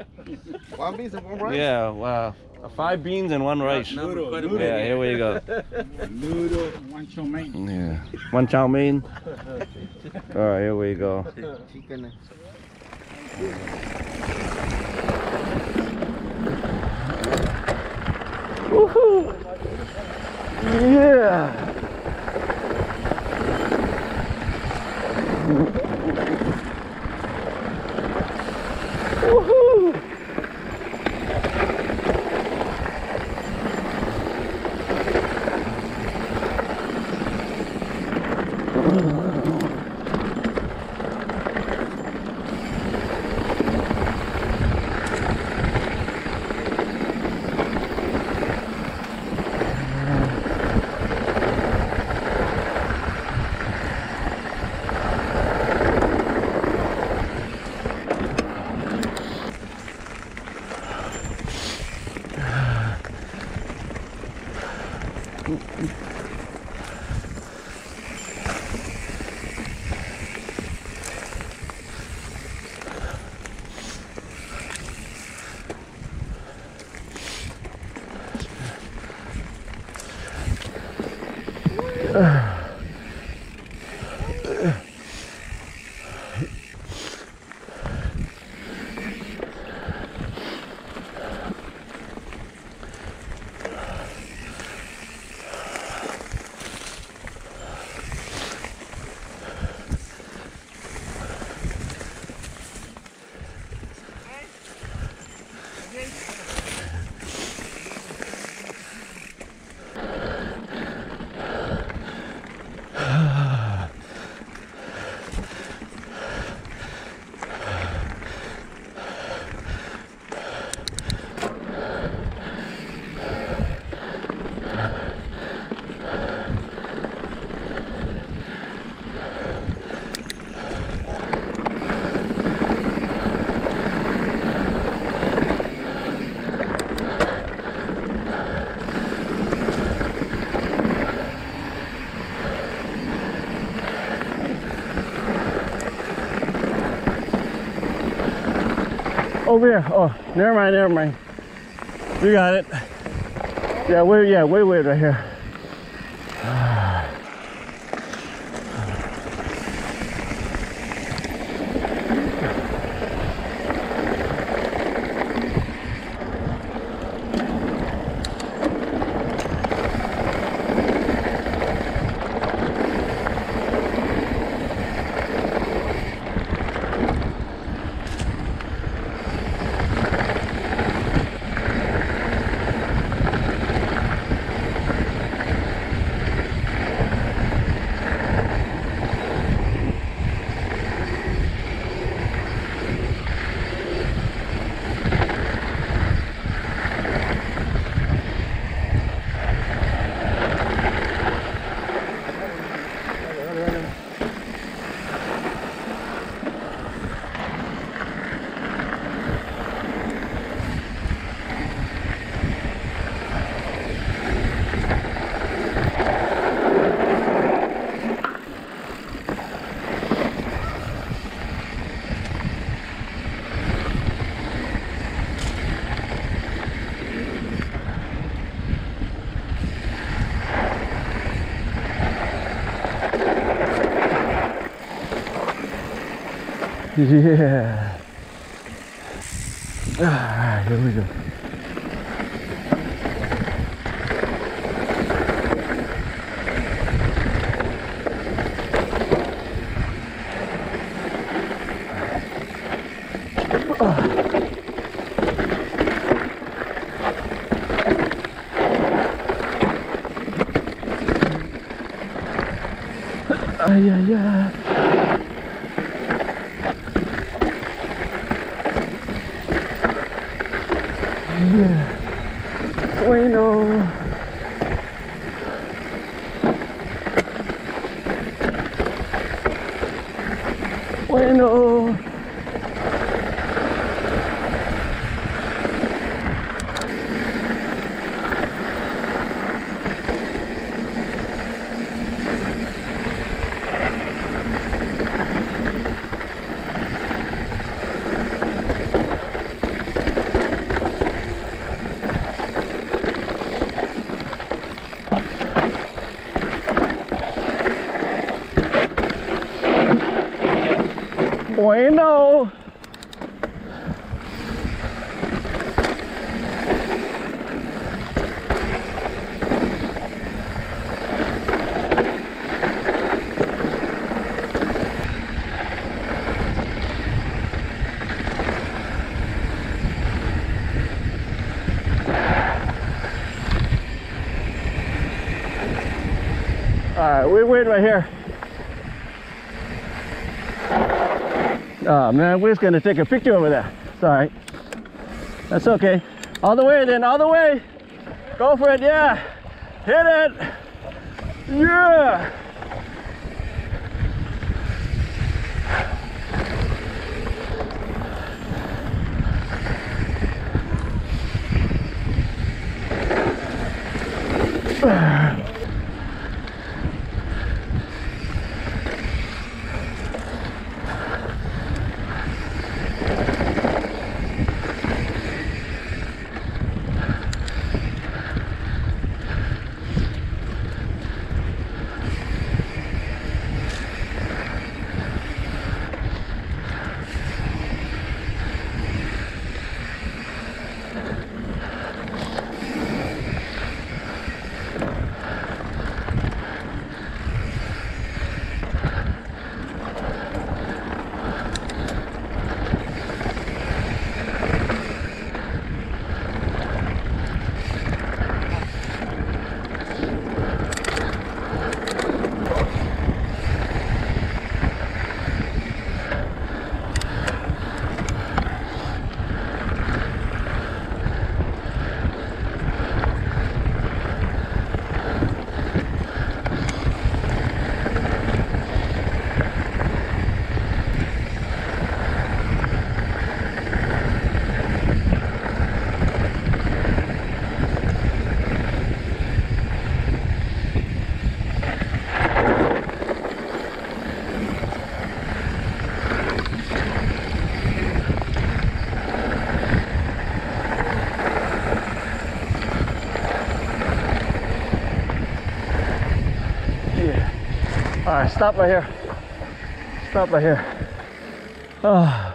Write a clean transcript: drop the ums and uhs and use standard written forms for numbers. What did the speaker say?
One beans and one rice? Yeah, wow. 5 beans and 1 rice. Noodle. Yeah, here we go. Noodle, one chow mein. Yeah. 1 chow mein. All right, here we go. Chicken. Woohoo! Yeah! Woohoo! Over here. Oh, never mind. We got it. Yeah, way right here. Yeah. Ah, here we go. Ay, ay, ay. Bueno. Bueno. Alright, we wait right here. Oh man, we're just gonna take a picture over there. It's alright. That's okay. All the way then, all the way. Go for it, yeah. Hit it. Yeah. All right, stop right here. Stop right here. Oh.